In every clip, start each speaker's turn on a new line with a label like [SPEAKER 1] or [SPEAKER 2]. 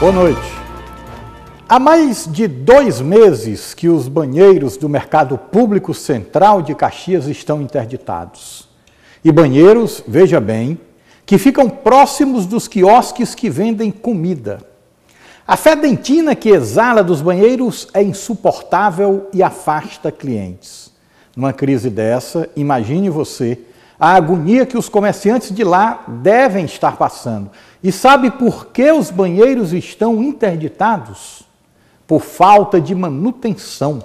[SPEAKER 1] Boa noite. Há mais de 2 meses que os banheiros do Mercado Público Central de Caxias estão interditados. E banheiros, veja bem, que ficam próximos dos quiosques que vendem comida. A fedentina que exala dos banheiros é insuportável e afasta clientes. Numa crise dessa, imagine você a agonia que os comerciantes de lá devem estar passando. E sabe por que os banheiros estão interditados? Por falta de manutenção.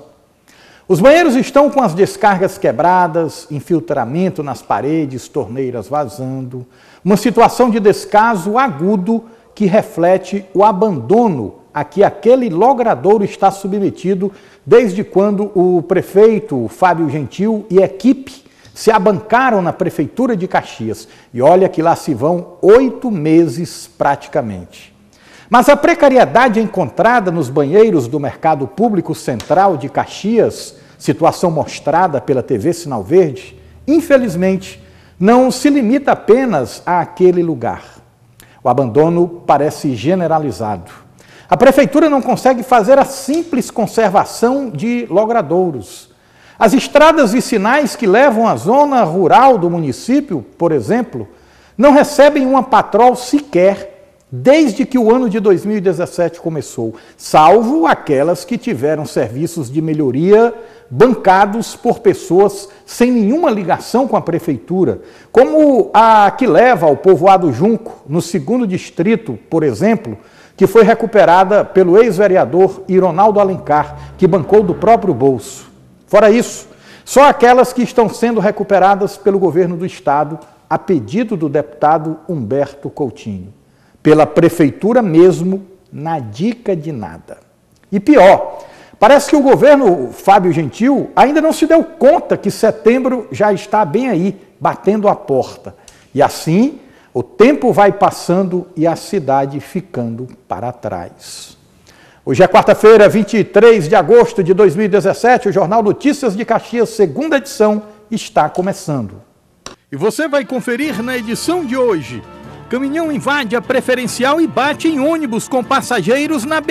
[SPEAKER 1] Os banheiros estão com as descargas quebradas, infiltramento nas paredes, torneiras vazando, uma situação de descaso agudo que reflete o abandono a que aquele logradouro está submetido desde quando o prefeito Fábio Gentil e equipe se abancaram na Prefeitura de Caxias. E olha que lá se vão 8 meses praticamente. Mas a precariedade encontrada nos banheiros do Mercado Público Central de Caxias, situação mostrada pela TV Sinal Verde, infelizmente, não se limita apenas àquele lugar. O abandono parece generalizado. A Prefeitura não consegue fazer a simples conservação de logradouros. As estradas vicinais que levam à zona rural do município, por exemplo, não recebem uma patrol sequer desde que o ano de 2017 começou, salvo aquelas que tiveram serviços de melhoria bancados por pessoas sem nenhuma ligação com a Prefeitura, como a que leva ao povoado Junco, no 2º distrito, por exemplo, que foi recuperada pelo ex-vereador Ironaldo Alencar, que bancou do próprio bolso. Fora isso, só aquelas que estão sendo recuperadas pelo governo do estado, a pedido do deputado Humberto Coutinho. Pela Prefeitura mesmo, na dica de nada. E pior, parece que o governo Fábio Gentil ainda não se deu conta que setembro já está bem aí, batendo a porta. E assim, o tempo vai passando e a cidade ficando para trás. Hoje é quarta-feira, 23 de agosto de 2017, o Jornal Notícias de Caxias, 2ª edição, está começando.
[SPEAKER 2] E você vai conferir na edição de hoje. Caminhão invade a preferencial e bate em ônibus com passageiros na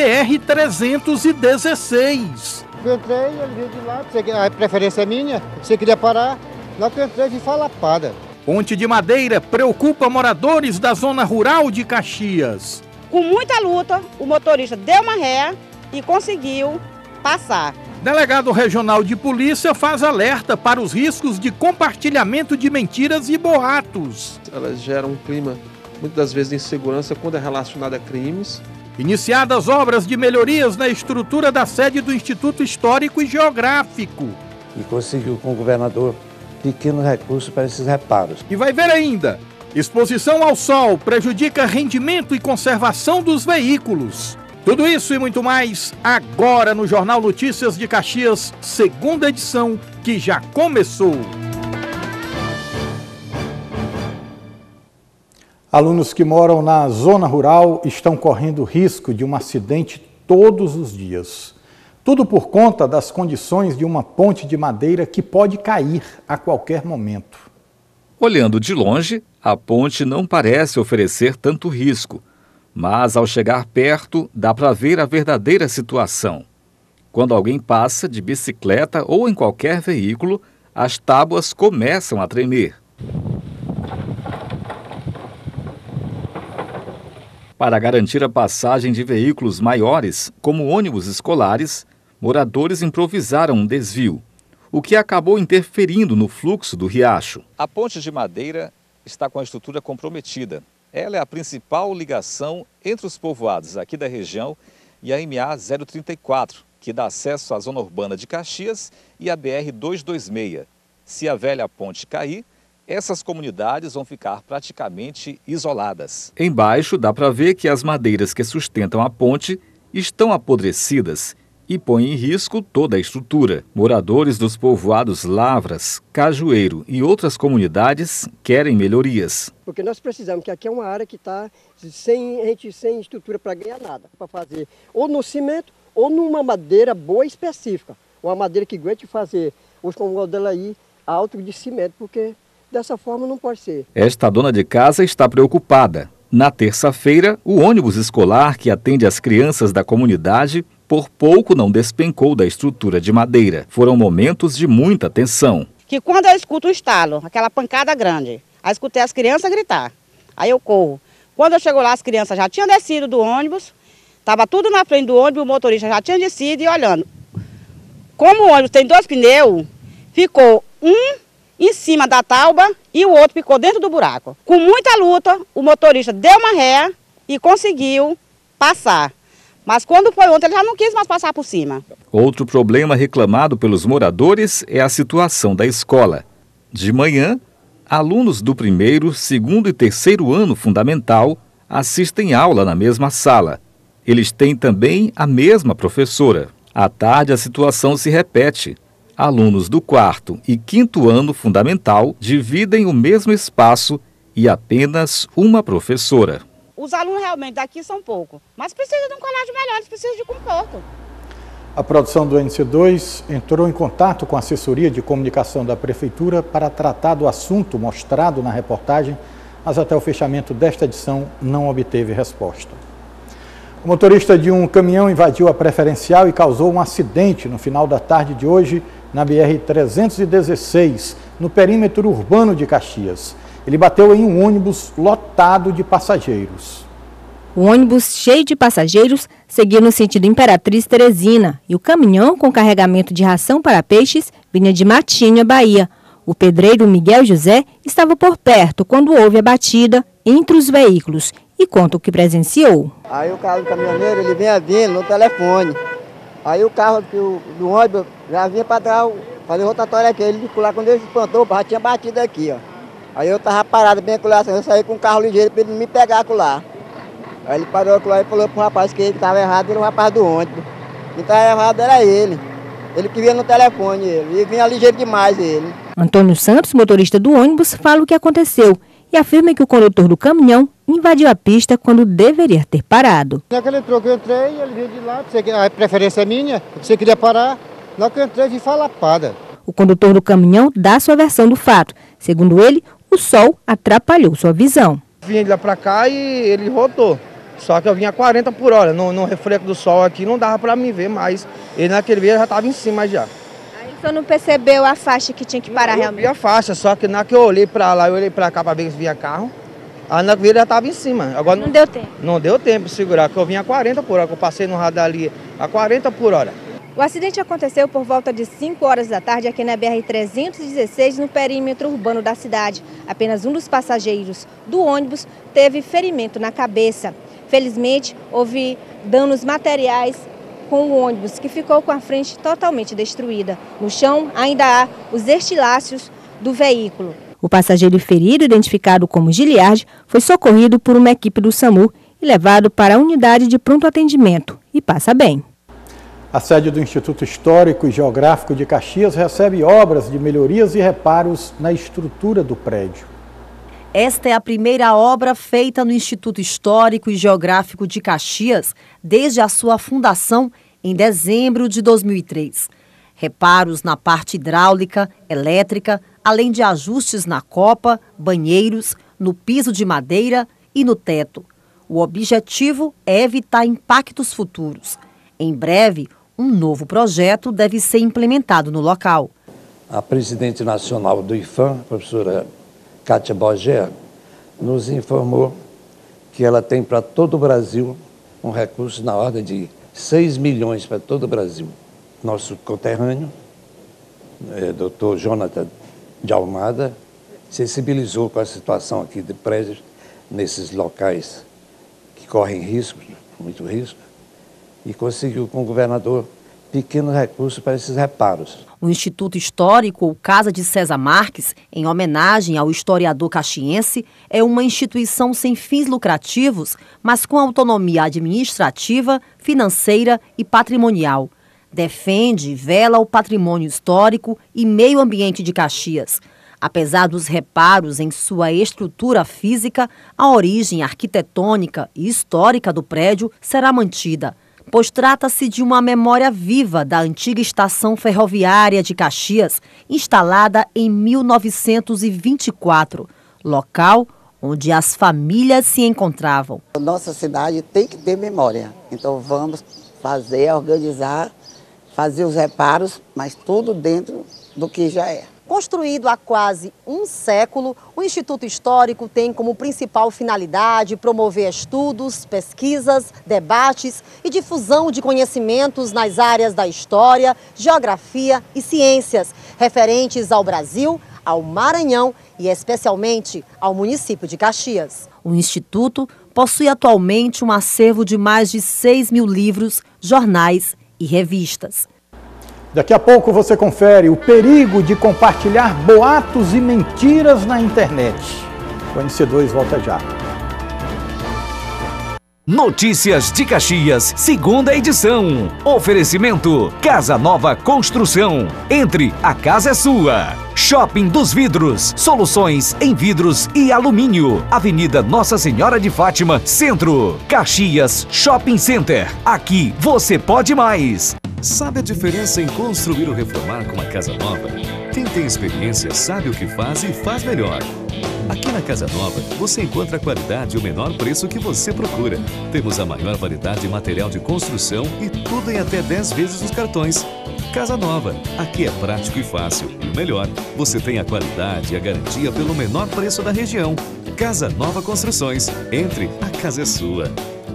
[SPEAKER 2] BR-316.
[SPEAKER 3] Eu entrei, ele veio de lá, a preferência é minha, você queria parar, na que eu entrei, vi falapada.
[SPEAKER 2] Ponte de madeira preocupa moradores da zona rural de Caxias.
[SPEAKER 4] Com muita luta, o motorista deu uma ré e conseguiu passar.
[SPEAKER 2] Delegado regional de polícia faz alerta para os riscos de compartilhamento de mentiras e boatos.
[SPEAKER 5] Elas geram um clima, muitas das vezes, de insegurança quando é relacionado a crimes.
[SPEAKER 2] Iniciadas obras de melhorias na estrutura da sede do Instituto Histórico e Geográfico.
[SPEAKER 6] E conseguiu com o governador pequenos recursos para esses reparos.
[SPEAKER 2] E vai ver ainda, exposição ao sol prejudica rendimento e conservação dos veículos. Tudo isso e muito mais agora no Jornal Notícias de Caxias, 2ª edição, que já começou.
[SPEAKER 1] Alunos que moram na zona rural estão correndo risco de um acidente todos os dias. Tudo por conta das condições de uma ponte de madeira que pode cair a qualquer momento.
[SPEAKER 7] Olhando de longe, a ponte não parece oferecer tanto risco, mas ao chegar perto dá para ver a verdadeira situação. Quando alguém passa de bicicleta ou em qualquer veículo, as tábuas começam a tremer. Para garantir a passagem de veículos maiores, como ônibus escolares, moradores improvisaram um desvio, o que acabou interferindo no fluxo do riacho. A ponte de madeira está com a estrutura comprometida. Ela é a principal ligação entre os povoados aqui da região e a MA 034, que dá acesso à zona urbana de Caxias e à BR 226. Se a velha ponte cair, essas comunidades vão ficar praticamente isoladas. Embaixo dá para ver que as madeiras que sustentam a ponte estão apodrecidas e põem em risco toda a estrutura. Moradores dos povoados Lavras, Cajueiro e outras comunidades querem melhorias.
[SPEAKER 8] Porque nós precisamos, que aqui é uma área que está sem estrutura para ganhar nada, para fazer ou no cimento ou numa madeira boa específica. Uma madeira que aguente fazer os cômodos dela aí alto de cimento, porque dessa forma não pode ser.
[SPEAKER 7] Esta dona de casa está preocupada. Na terça-feira, o ônibus escolar que atende as crianças da comunidade por pouco não despencou da estrutura de madeira. Foram momentos de muita tensão.
[SPEAKER 4] Que quando eu escuto o estalo, aquela pancada grande, aí escutei as crianças gritar, aí eu corro. Quando eu chego lá, as crianças já tinham descido do ônibus, estava tudo na frente do ônibus, o motorista já tinha descido e olhando. Como o ônibus tem 2 pneus, ficou um em cima da tauba e o outro ficou dentro do buraco. Com muita luta, o motorista deu uma ré e conseguiu passar. Mas quando foi ontem, ele já não quis mais passar por cima.
[SPEAKER 7] Outro problema reclamado pelos moradores é a situação da escola. De manhã, alunos do 1º, 2º e 3º ano fundamental assistem aula na mesma sala. Eles têm também a mesma professora. À tarde, a situação se repete. Alunos do 4º e 5º ano fundamental dividem o mesmo espaço e apenas uma professora.
[SPEAKER 4] Os alunos realmente daqui são poucos, mas precisam de um colégio melhor, eles precisam de conforto.
[SPEAKER 1] A produção do NC2 entrou em contato com a assessoria de comunicação da Prefeitura para tratar do assunto mostrado na reportagem, mas até o fechamento desta edição não obteve resposta. O motorista de um caminhão invadiu a preferencial e causou um acidente no final da tarde de hoje na BR-316, no perímetro urbano de Caxias. Ele bateu em um ônibus lotado de passageiros.
[SPEAKER 9] O ônibus cheio de passageiros seguia no sentido Imperatriz Teresina e o caminhão com carregamento de ração para peixes vinha de Matinha, Bahia. O pedreiro Miguel José estava por perto quando houve a batida entre os veículos e conta o que presenciou.
[SPEAKER 8] Aí o carro do caminhoneiro, ele vinha vindo no telefone. Aí o carro do ônibus já vinha para trás, fazer rotatória aqui. Ele lá, quando ele se espantou, já tinha batido aqui, ó. Aí eu tava parado bem acolá, eu saí com um carro ligeiro para ele não me pegar acolá. Aí ele parou acolá e falou pro rapaz que ele estava errado, era o rapaz do ônibus. Quem estava errado era ele. Ele que vinha no telefone, ele vinha ligeiro demais, ele.
[SPEAKER 9] Antônio Santos, motorista do ônibus, fala o que aconteceu e afirma que o condutor do caminhão invadiu a pista quando deveria ter parado.
[SPEAKER 3] Na hora que ele entrou, que eu entrei, ele veio de lá, a preferência é minha, você queria parar, na hora que eu entrei, eu vi falapada.
[SPEAKER 9] O condutor do caminhão dá sua versão do fato. Segundo ele, o sol atrapalhou sua visão.
[SPEAKER 10] Vinha de lá pra cá e ele rodou. Só que eu vinha a 40 por hora. No reflexo do sol aqui não dava pra me ver, mas ele naquele dia já estava em cima já.
[SPEAKER 9] Aí o senhor não percebeu a faixa que tinha que parar realmente?
[SPEAKER 10] Eu vi a faixa, só que na que eu olhei pra lá, eu olhei pra cá pra ver se vinha carro. Aí na que ele já estava em cima. Agora
[SPEAKER 9] não deu tempo? Não
[SPEAKER 10] deu tempo de segurar, porque eu vinha a 40 por hora, que eu passei no radar ali a 40 por hora.
[SPEAKER 9] O acidente aconteceu por volta de 5 horas da tarde aqui na BR-316, no perímetro urbano da cidade. Apenas um dos passageiros do ônibus teve ferimento na cabeça. Felizmente, houve danos materiais com o ônibus, que ficou com a frente totalmente destruída. No chão ainda há os estilácios do veículo. O passageiro ferido, identificado como Giliard, foi socorrido por uma equipe do SAMU e levado para a unidade de pronto atendimento e passa bem.
[SPEAKER 1] A sede do Instituto Histórico e Geográfico de Caxias recebe obras de melhorias e reparos na estrutura do prédio.
[SPEAKER 11] Esta é a primeira obra feita no Instituto Histórico e Geográfico de Caxias desde a sua fundação em dezembro de 2003. Reparos na parte hidráulica, elétrica, além de ajustes na copa, banheiros, no piso de madeira e no teto. O objetivo é evitar impactos futuros. Em breve, um novo projeto deve ser implementado no local.
[SPEAKER 6] A presidente nacional do IFAM, a professora Kátia Bogé, nos informou que ela tem para todo o Brasil um recurso na ordem de 6 milhões para todo o Brasil. Nosso conterrâneo, doutor Jonathan de Almada, sensibilizou com a situação aqui de prédios nesses locais que correm risco, muito risco, e conseguiu com o governador pequenos recursos para esses reparos.
[SPEAKER 11] O Instituto Histórico, ou Casa de César Marques, em homenagem ao historiador caxiense, é uma instituição sem fins lucrativos, mas com autonomia administrativa, financeira e patrimonial. Defende e vela o patrimônio histórico e meio ambiente de Caxias. Apesar dos reparos em sua estrutura física, a origem arquitetônica e histórica do prédio será mantida, pois trata-se de uma memória viva da antiga estação ferroviária de Caxias, instalada em 1924, local onde as famílias se encontravam.
[SPEAKER 12] Nossa cidade tem que ter memória, então vamos fazer, organizar, fazer os reparos, mas tudo dentro do que já é.
[SPEAKER 13] Construído há quase um século, o Instituto Histórico tem como principal finalidade promover estudos, pesquisas, debates e difusão de conhecimentos nas áreas da história, geografia e ciências, referentes ao Brasil, ao Maranhão e especialmente ao município de Caxias.
[SPEAKER 11] O Instituto possui atualmente um acervo de mais de 6.000 livros, jornais e revistas.
[SPEAKER 1] Daqui a pouco você confere o perigo de compartilhar boatos e mentiras na internet. O NC2 volta já.
[SPEAKER 14] Notícias de Caxias, segunda edição. Oferecimento Casa Nova Construção. Entre, a casa é sua. Shopping dos Vidros. Soluções em vidros e alumínio. Avenida Nossa Senhora de Fátima, Centro. Caxias Shopping Center. Aqui você pode mais.
[SPEAKER 15] Sabe a diferença em construir ou reformar com uma casa nova? Quem tem experiência sabe o que faz e faz melhor. Aqui na Casa Nova, você encontra a qualidade e o menor preço que você procura. Temos a maior variedade de material de construção e tudo em até 10 vezes nos cartões. Casa Nova, aqui é prático e fácil. E o melhor, você tem a qualidade e a garantia pelo menor preço da região. Casa Nova Construções. Entre, a casa é sua.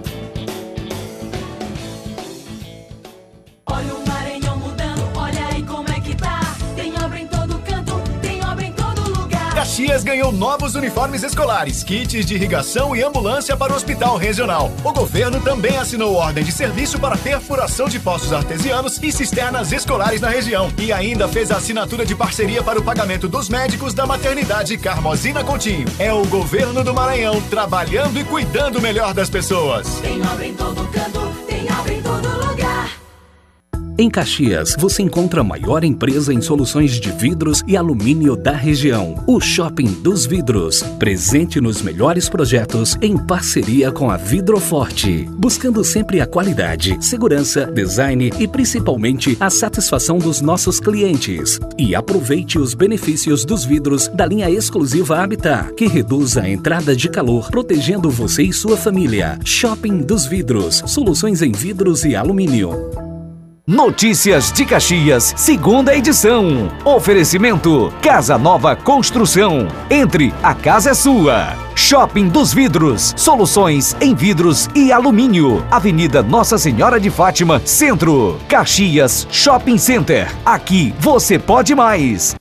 [SPEAKER 16] Caxias ganhou novos uniformes escolares, kits de irrigação e ambulância para o Hospital Regional. O governo também assinou ordem de serviço para perfuração de poços artesianos e cisternas escolares na região. E ainda fez a assinatura de parceria para o pagamento dos médicos da maternidade Carmozina Coutinho. É o governo do Maranhão trabalhando e cuidando melhor das pessoas.
[SPEAKER 17] Tem obra em todo canto, tem obra em todo lugar.
[SPEAKER 18] Em Caxias, você encontra a maior empresa em soluções de vidros e alumínio da região, o Shopping dos Vidros, presente nos melhores projetos em parceria com a Vidroforte, buscando sempre a qualidade, segurança, design e principalmente a satisfação dos nossos clientes. E aproveite os benefícios dos vidros da linha exclusiva Habitat, que reduz a entrada de calor, protegendo você e sua família. Shopping dos Vidros, soluções em vidros e alumínio.
[SPEAKER 14] Notícias de Caxias, segunda edição. Oferecimento Casa Nova Construção. Entre, a casa é sua. Shopping dos Vidros. Soluções em vidros e alumínio. Avenida Nossa Senhora de Fátima, Centro. Caxias Shopping Center. Aqui você pode mais.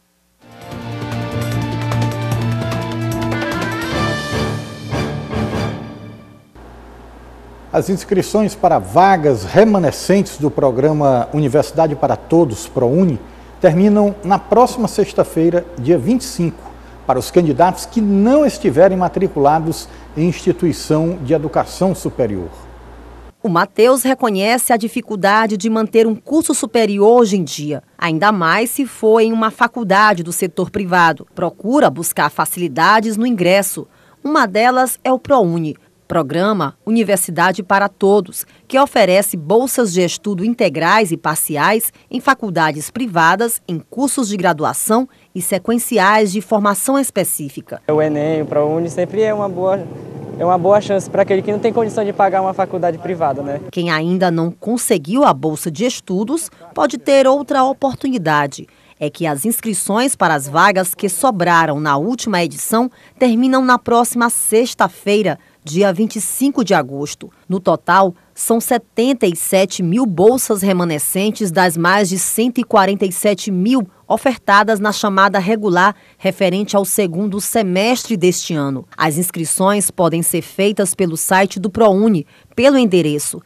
[SPEAKER 1] As inscrições para vagas remanescentes do programa Universidade para Todos, ProUni, terminam na próxima sexta-feira, dia 25, para os candidatos que não estiverem matriculados em instituição de educação superior.
[SPEAKER 11] O Matheus reconhece a dificuldade de manter um curso superior hoje em dia, ainda mais se for em uma faculdade do setor privado. Procura buscar facilidades no ingresso. Uma delas é o ProUni, Programa Universidade para Todos, que oferece bolsas de estudo integrais e parciais em faculdades privadas, em cursos de graduação e sequenciais de formação específica.
[SPEAKER 19] O Enem, o ProUni sempre é uma boa chance para aquele que não tem condição de pagar uma faculdade privada, né?
[SPEAKER 11] Quem ainda não conseguiu a bolsa de estudos pode ter outra oportunidade. É que as inscrições para as vagas que sobraram na última edição terminam na próxima sexta-feira, dia 25 de agosto. No total, são 77 mil bolsas remanescentes das mais de 147 mil ofertadas na chamada regular referente ao segundo semestre deste ano. As inscrições podem ser feitas pelo site do ProUni, pelo endereço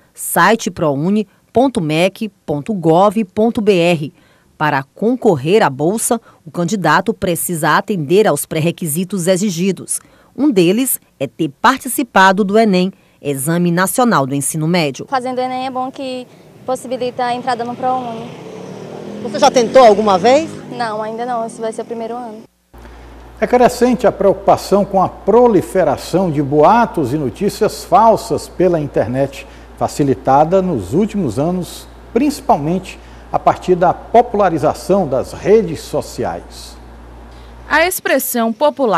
[SPEAKER 11] siteprouni.mec.gov.br. Para concorrer à bolsa, o candidato precisa atender aos pré-requisitos exigidos. Um deles é ter participado do Enem, Exame Nacional do Ensino Médio.
[SPEAKER 20] Fazendo o Enem é bom que possibilita a entrada no ProUni.
[SPEAKER 13] Você já tentou alguma vez?
[SPEAKER 20] Não, ainda não. Esse vai ser o primeiro ano.
[SPEAKER 1] É crescente a preocupação com a proliferação de boatos e notícias falsas pela internet, facilitada nos últimos anos, principalmente a partir da popularização das redes sociais.
[SPEAKER 21] A expressão popular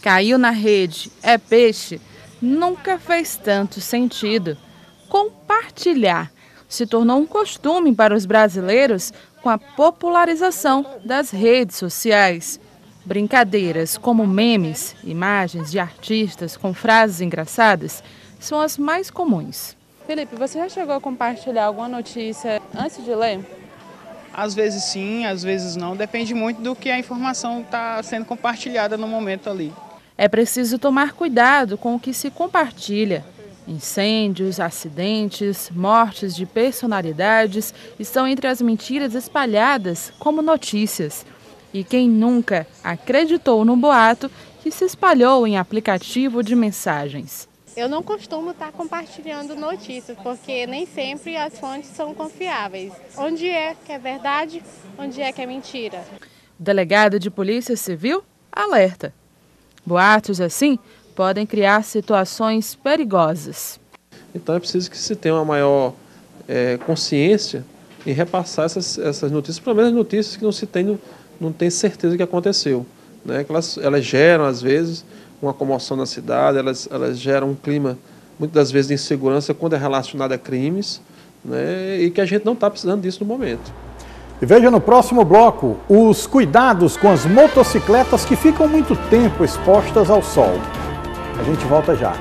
[SPEAKER 21] caiu na rede, é peixe, nunca fez tanto sentido. Compartilhar se tornou um costume para os brasileiros com a popularização das redes sociais. Brincadeiras como memes, imagens de artistas com frases engraçadas são as mais comuns. Felipe, você já chegou a compartilhar alguma notícia antes de ler?
[SPEAKER 22] Às vezes sim, às vezes não. Depende muito do que a informação está sendo compartilhada no momento ali.
[SPEAKER 21] É preciso tomar cuidado com o que se compartilha. Incêndios, acidentes, mortes de personalidades estão entre as mentiras espalhadas como notícias. E quem nunca acreditou no boato que se espalhou em aplicativo de mensagens?
[SPEAKER 23] Eu não costumo estar compartilhando notícias, porque nem sempre as fontes são confiáveis. Onde é que é verdade, onde é que é mentira?
[SPEAKER 21] O delegado de Polícia Civil alerta. Boatos assim podem criar situações perigosas.
[SPEAKER 5] Então é preciso que se tenha uma maior consciência em repassar essas notícias, pelo menos notícias que não tem certeza que aconteceu, né? Que elas geram, às vezes, uma comoção na cidade, elas geram um clima, muitas das vezes, de insegurança quando é relacionado a crimes, né? E que a gente não está precisando disso no momento.
[SPEAKER 1] E veja no próximo bloco os cuidados com as motocicletas que ficam muito tempo expostas ao sol. A gente volta já.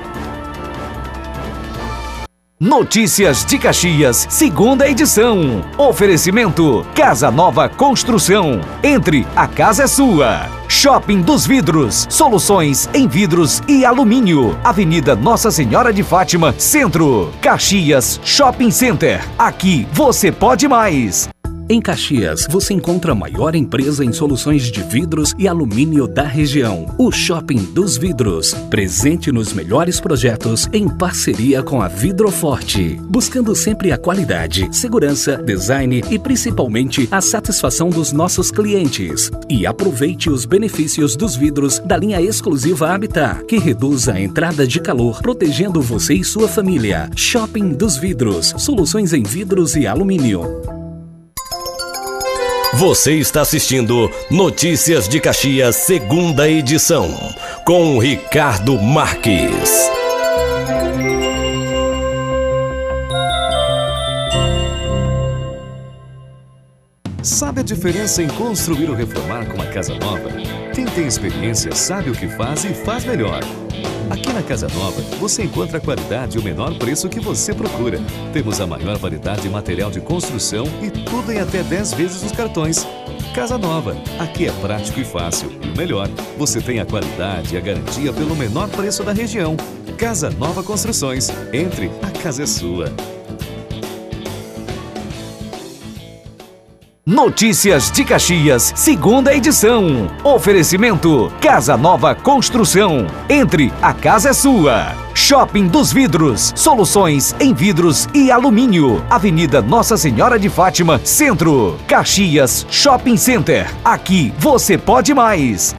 [SPEAKER 14] Notícias de Caxias, segunda edição. Oferecimento Casa Nova Construção. Entre, a casa é sua. Shopping dos Vidros. Soluções em vidros e alumínio. Avenida Nossa Senhora de Fátima, Centro. Caxias Shopping Center. Aqui você pode mais.
[SPEAKER 18] Em Caxias, você encontra a maior empresa em soluções de vidros e alumínio da região, o Shopping dos Vidros. Presente nos melhores projetos em parceria com a Vidroforte, buscando sempre a qualidade, segurança, design e principalmente a satisfação dos nossos clientes. E aproveite os benefícios dos vidros da linha exclusiva Habitat, que reduz a entrada de calor, protegendo você e sua família. Shopping dos Vidros, soluções em vidros e alumínio.
[SPEAKER 24] Você está assistindo Notícias de Caxias, segunda edição, com Ricardo Marques.
[SPEAKER 15] Sabe a diferença em construir ou reformar com uma casa nova? Quem tem experiência sabe o que faz e faz melhor. Aqui na Casa Nova, você encontra a qualidade e o menor preço que você procura. Temos a maior variedade de material de construção e tudo em até 10 vezes os cartões. Casa Nova, aqui é prático e fácil. E o melhor, você tem a qualidade e a garantia pelo menor preço da região. Casa Nova Construções. Entre, a casa é sua.
[SPEAKER 14] Notícias de Caxias, segunda edição. Oferecimento Casa Nova Construção. Entre, a casa é sua. Shopping dos Vidros. Soluções em vidros e alumínio. Avenida Nossa Senhora de Fátima, Centro. Caxias Shopping Center. Aqui você pode mais.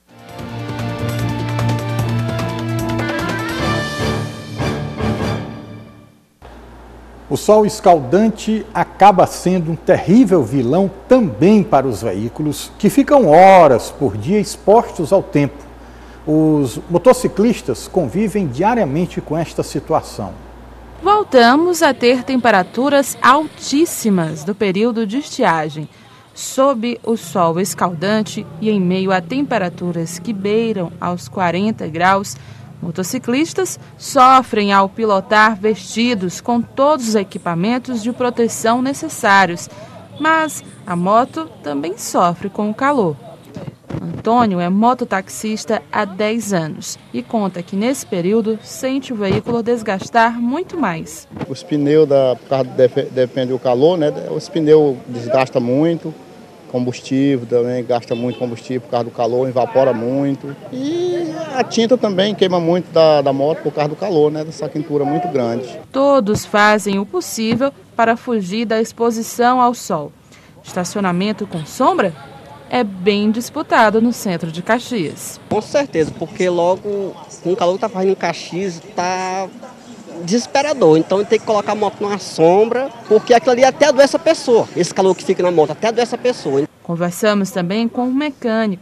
[SPEAKER 1] O sol escaldante acaba sendo um terrível vilão também para os veículos que ficam horas por dia expostos ao tempo. Os motociclistas convivem diariamente com esta situação.
[SPEAKER 21] Voltamos a ter temperaturas altíssimas do período de estiagem. Sob o sol escaldante e em meio a temperaturas que beiram aos 40 graus, motociclistas sofrem ao pilotar vestidos com todos os equipamentos de proteção necessários, mas a moto também sofre com o calor. Antônio é mototaxista há 10 anos e conta que nesse período sente o veículo desgastar muito mais.
[SPEAKER 25] Os pneus, depende do calor, né? Os pneus desgastam muito. Combustível também, gasta muito combustível por causa do calor, evapora muito. E a tinta também queima muito da moto por causa do calor, né? Dessa quentura muito grande.
[SPEAKER 21] Todos fazem o possível para fugir da exposição ao sol. Estacionamento com sombra é bem disputado no centro de Caxias.
[SPEAKER 26] Com certeza, porque logo com o calor que está fazendo em Caxias, está desesperador, então tem que colocar a moto numa sombra, porque aquilo ali até adoece a pessoa, esse calor que fica na moto até adoece a pessoa.
[SPEAKER 21] Conversamos também com um mecânico.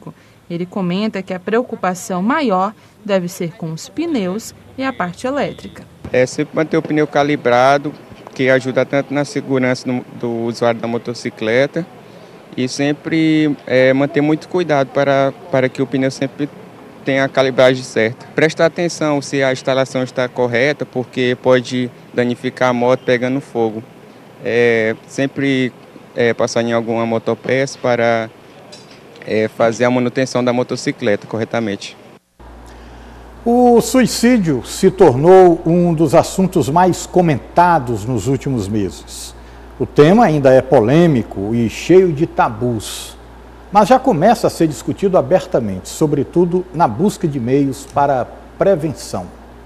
[SPEAKER 21] Ele comenta que a preocupação maior deve ser com os pneus e a parte elétrica.
[SPEAKER 2] É sempre manter o pneu calibrado, que ajuda tanto na segurança do usuário da motocicleta, e sempre manter muito cuidado para que o pneu sempre tenha a calibragem certa. Prestar atenção se a instalação está correta, porque pode danificar a moto pegando fogo. Sempre passar em alguma motopeça para fazer a manutenção da motocicleta corretamente.
[SPEAKER 1] O suicídio se tornou um dos assuntos mais comentados nos últimos meses. O tema ainda é polêmico e cheio de tabus, mas já começa a ser discutido abertamente, sobretudo na busca de meios para prevenção.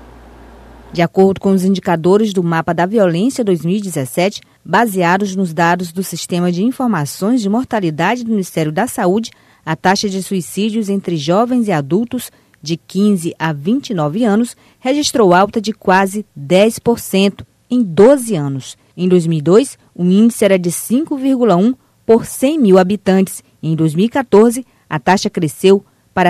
[SPEAKER 9] De acordo com os indicadores do Mapa da Violência 2017, baseados nos dados do Sistema de Informações de Mortalidade do Ministério da Saúde, a taxa de suicídios entre jovens e adultos de 15 a 29 anos registrou alta de quase 10% em 12 anos. Em 2002, o índice era de 5,1 por 100 mil habitantes. Em 2014, a taxa cresceu para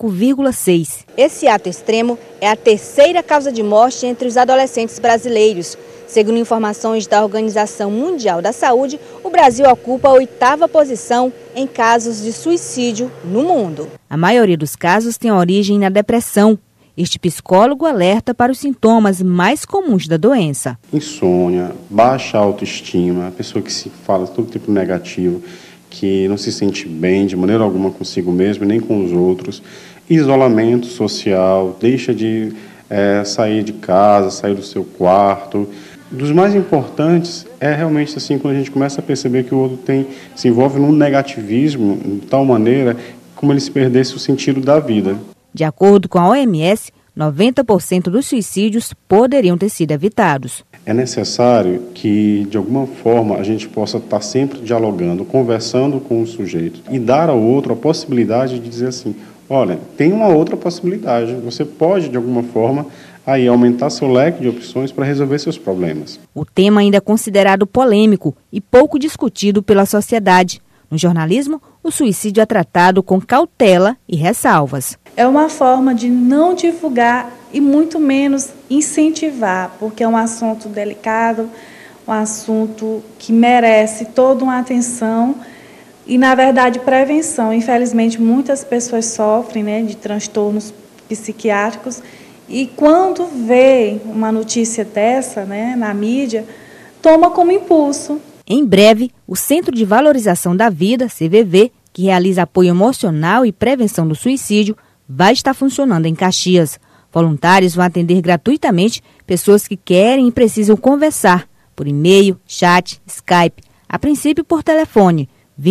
[SPEAKER 9] 5,6. Esse ato extremo é a terceira causa de morte entre os adolescentes brasileiros. Segundo informações da Organização Mundial da Saúde, o Brasil ocupa a 8ª posição em casos de suicídio no mundo. A maioria dos casos tem origem na depressão. Este psicólogo alerta para os sintomas mais comuns da doença.
[SPEAKER 3] Insônia, baixa autoestima, a pessoa que se fala todo tipo negativo, que não se sente bem de maneira alguma consigo mesmo, nem com os outros, isolamento social, deixa de sair de casa, sair do seu quarto. Dos mais importantes é realmente assim, quando a gente começa a perceber que o outro se envolve num negativismo de tal maneira como ele se perdesse o sentido da vida.
[SPEAKER 9] De acordo com a OMS, 90% dos suicídios poderiam ter sido evitados.
[SPEAKER 3] É necessário que, de alguma forma, a gente possa estar sempre dialogando, conversando com o sujeito e dar ao outro a possibilidade de dizer assim, olha, tem uma outra possibilidade, você pode, de alguma forma, aí aumentar seu leque de opções para resolver seus problemas.
[SPEAKER 9] O tema ainda é considerado polêmico e pouco discutido pela sociedade. No jornalismo, o suicídio é tratado com cautela e ressalvas.
[SPEAKER 4] É uma forma de não divulgar e muito menos incentivar, porque é um assunto delicado, um assunto que merece toda uma atenção e, na verdade, prevenção. Infelizmente, muitas pessoas sofrem, de transtornos psiquiátricos e, quando vê uma notícia dessa, na mídia, toma como impulso.
[SPEAKER 9] Em breve, o Centro de Valorização da Vida, CVV, que realiza apoio emocional e prevenção do suicídio, vai estar funcionando em Caxias. Voluntários vão atender gratuitamente pessoas que querem e precisam conversar por e-mail, chat, Skype, a princípio por telefone,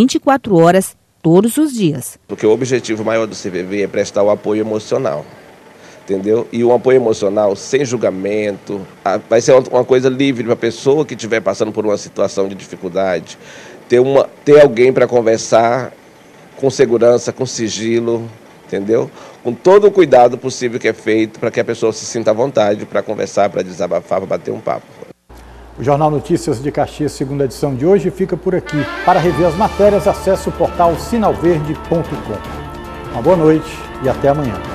[SPEAKER 9] 24 horas, todos os dias.
[SPEAKER 7] Porque o objetivo maior do CVV é prestar o apoio emocional, entendeu? E um apoio emocional sem julgamento, vai ser uma coisa livre para a pessoa que estiver passando por uma situação de dificuldade, ter alguém para conversar com segurança, com sigilo, entendeu? Com todo o cuidado possível que é feito para que a pessoa se sinta à vontade para conversar, para desabafar, para bater um papo.
[SPEAKER 1] O Jornal Notícias de Caxias, segunda edição de hoje, fica por aqui. Para rever as matérias, acesse o portal sinalverde.com. Uma boa noite e até amanhã.